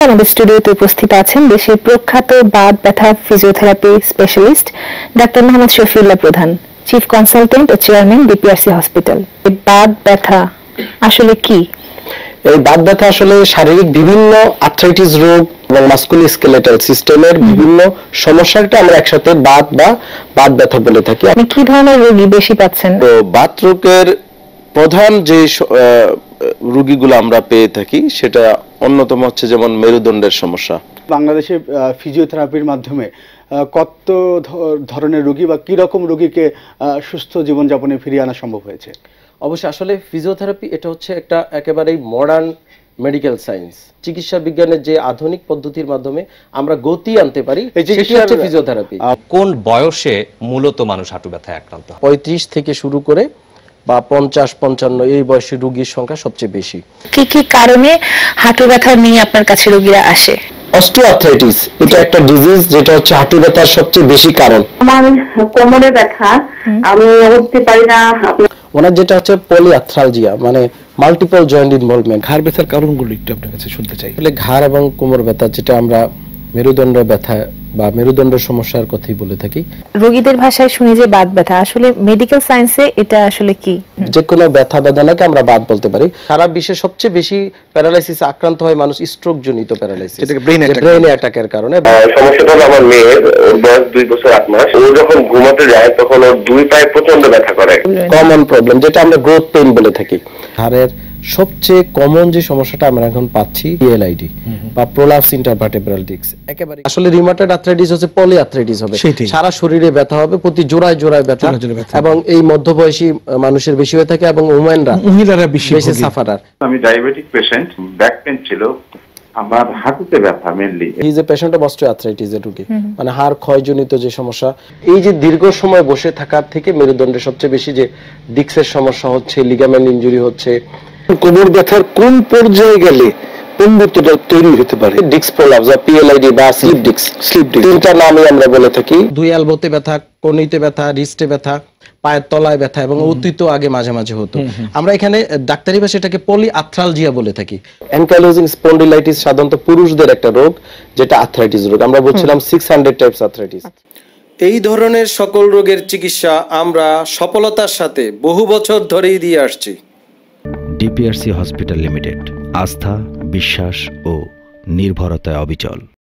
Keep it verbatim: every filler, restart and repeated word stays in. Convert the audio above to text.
আমাদের স্টুডিওতে উপস্থিত আছেন দেশের প্রখ্যাত বাত ব্যথা ফিজিওথেরাপি স্পেশালিস্ট ডাক্তার মোহাম্মদ শফিউল্লাহ প্রধান, চিফ কনসালটেন্ট ও চেয়ারম্যান ডিপিআরসি হসপিটাল। বাত ব্যথা আসলে কি? এই বাত ব্যথা আসলে শারীরিক বিভিন্ন আর্থ্রাইটিস রোগ এবং মাস্কুলোস্কেলেটাল সিস্টেমের বিভিন্ন সমস্যাটা আমরা একসাথে বাত বা বাত ব্যথা বলে থাকি। আপনি কি ধরনের রোগী বেশি পাচ্ছেন? তো বাত রোগের প্রধান যে রোগীগুলো আমরা পেয়ে থাকি সেটা অন্যতম হচ্ছে যেমন মেরুদণ্ডের সমস্যা। বাংলাদেশে ফিজিওথেরাপির মাধ্যমে কত ধরনের রোগী বা কি রকম রোগীকে সুস্থ জীবনযাপনে ফিরিয়ে আনা সম্ভব হয়েছে? অবশ্যই আসলে ফিজিওথেরাপি এটা হচ্ছে একটা একেবারেই মডার্ন মেডিকেল সায়েন্স, চিকিৎসা বিজ্ঞানের যে আধুনিক পদ্ধতির মাধ্যমে আমরা গতি আনতে পারি, সেটি হচ্ছে ফিজিওথেরাপি। কোন বয়সে মূলত মানুষ হাঁটু ব্যথায় আক্রান্ত? পঁয়ত্রিশ থেকে শুরু করে বা পঞ্চাশ পঞ্চান্ন এই বয়সী রোগীর সংখ্যা সবচেয়ে বেশি। কি কি কারণে হাঁটু ব্যথা নিয়ে আপনার কাছে রোগীরা আসে? অস্টিওআর্থ্রাইটিস এটা একটা ডিজিজ যেটা হচ্ছে হাঁটু ব্যথার সবচেয়ে বেশি কারণ। আমার কোমরে ব্যথা, আমি উঠতে পারি না। ওনার যেটা হচ্ছে পলিআর্থ্রালজিয়া, মানে মাল্টিপল জয়েন্ট ইনভলভমেন্ট। ঘাড় ব্যথার কারণগুলো একটু আপনার কাছে শুনতে চাই। আসলে ঘাড় এবং কোমর ব্যথা, যেটা আমরা মেরুদণ্ড ব্যথা বা মেরুদণ্ড সমস্যার কথাই বলে থাকি। রোগীদের ভাষায় শুনি যে বাত ব্যথা, আসলে মেডিকেল সায়েন্সে এটা আসলে কি? যে কোনো ব্যথা বেদনাকে আমরা বাত বলতে পারি। সারা বিশ্বে সবচেয়ে বেশি প্যারালাইসিসে আক্রান্ত হয় মানুষ স্ট্রোক জনিত প্যারালাইসিস, যেটাকে ব্রেন অ্যাটাক ব্রেন অ্যাটাকের কারণে। সমস্যাটা হলো আমার মেয়ের, ওর বয়স দুই বছর আট মাস। ও যখন ঘুমাতে যায় তখন ওর দুই পায়ে প্রচন্ড ব্যথা করে। কমন প্রবলেম যেটা আমরা গ্রোথ পেইন বলে থাকি। ঘাড়ের সবচেয়ে কমন যে সমস্যাটা আমরা এখন পাচ্ছি পিএলআইডি বা প্রোলাপস ইন্টারভার্টেব্রাল ডিস্ক। একেবারে আসলে রিউমাটয়েড আর্থ্রাইটিস হচ্ছে পলিআর্থ্রাইটিস হবে, সারা শরীরে ব্যথা হবে, প্রতি জোড়ায় জোড়ায় ব্যথা, এবং এই মধ্যবয়সী মানুষের বেশি হয়ে থাকে এবং ওমেনরা মহিলারা বেশি সাফারার। আমি ডায়াবেটিক পেশেন্ট, ব্যাক পেইন ছিল, আমার হাঁটুতে ব্যথা মেইনলি। এই যে পেশেন্ট অফ অস্টিওআর্থ্রাইটিস এর রোগী, মানে হাড় ক্ষয়জনিত যে সমস্যা, এই যে দীর্ঘ সময় বসে থাকার থেকে মেরুদণ্ডের সবচেয়ে বেশি যে ডিস্কের সমস্যা হচ্ছে, লিগামেন্ট ইনজুরি হচ্ছে। কোমর ব্যথার কোন পর্যায়ে গেলে পরিবর্তনটা তৈরি হতে পারে? ডিস্ক প্রোলাপস বা পিএলআইডি বা স্লিপ ডিস্ক, স্লিপ ডিস্ক তিনটা নামই আমরা বলে থাকি। দুই এলবোতে ব্যথা, কনুইতে ব্যথা, রিস্টে ব্যথা, পায়ের তলায় ব্যথা, এবং অতীত আগে মাঝে মাঝে হতো। আমরা এখানে ডাক্তারি ভাষায় এটাকে পলিআর্থ্রালজিয়া বলে থাকি। অ্যানকাইলোজিং স্পন্ডিলাইটিস সাধারণত পুরুষদের একটা রোগ, যেটা আর্থ্রাইটিস রোগ। আমরা বলছিলাম সিক্স হান্ড্রেড টাইপস আর্থ্রাইটিস। এই ধরনের সকল রোগের চিকিৎসা আমরা সফলতার সাথে বহু বছর ধরেই দিয়ে আসছি। ডিপিআরসি হসপিটাল লিমিটেড, আস্থা, বিশ্বাস ও নির্ভরতায় অবিচল।